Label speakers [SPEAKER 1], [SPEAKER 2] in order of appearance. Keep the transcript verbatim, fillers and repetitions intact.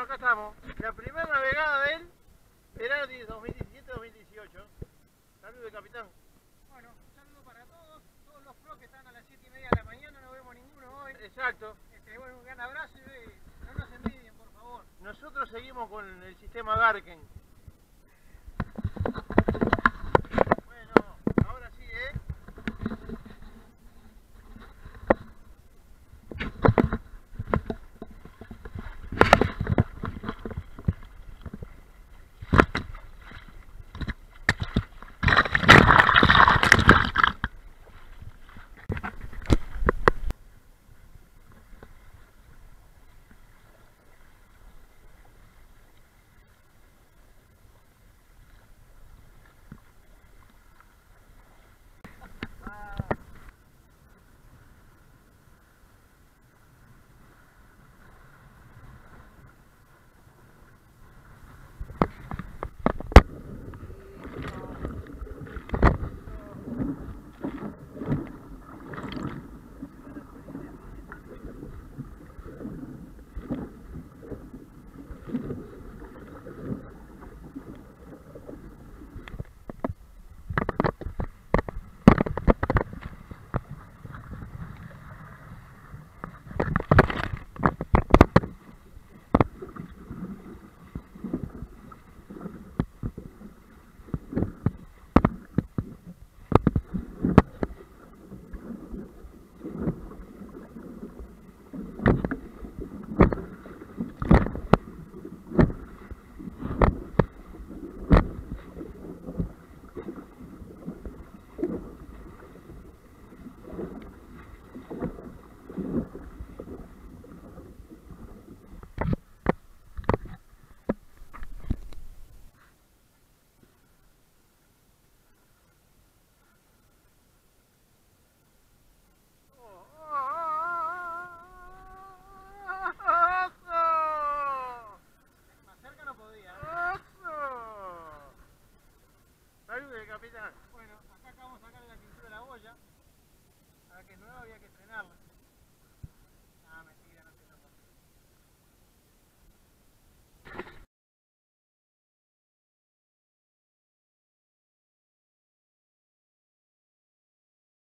[SPEAKER 1] acá estamos. La primera navegada del verano de dos mil diecisiete dos mil dieciocho. Saludos, capitán.
[SPEAKER 2] Bueno, un saludo para todos, todos los pros que están a las siete y media de la mañana, no vemos ninguno hoy.
[SPEAKER 1] Exacto.
[SPEAKER 2] Este, bueno, un gran abrazo y no nos envidien, por favor.
[SPEAKER 1] Nosotros seguimos con el sistema Garken. Bueno, ahora sí, ¿eh?
[SPEAKER 2] Capitán. Bueno, acá acabamos de sacar la pintura de la boya, para que es nueva había que estrenarla.